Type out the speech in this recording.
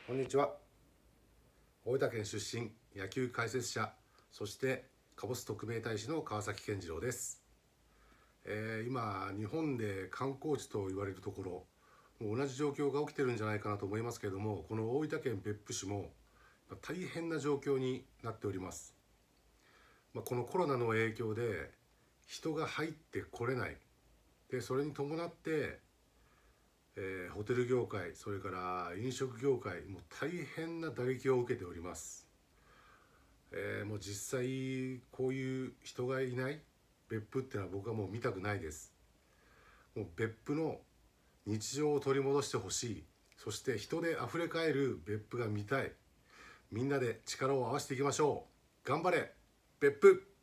こんにちは。大分県出身、野球解説者、そしてカボス特命大使の川崎健次郎です。今日本で観光地と言われるところ、もう同じ状況が起きてるんじゃないかなと思いますけれども、この大分県別府市も大変な状況になっております。このコロナの影響で人が入ってこれない。でそれに伴ってホテル業界、それから飲食業界も大変な打撃を受けております。もう実際こういう人がいない別府っていうのは僕はもう見たくないです。もう別府の日常を取り戻してほしい。そして人であふれかえる別府が見たい。みんなで力を合わせていきましょう。頑張れ別府。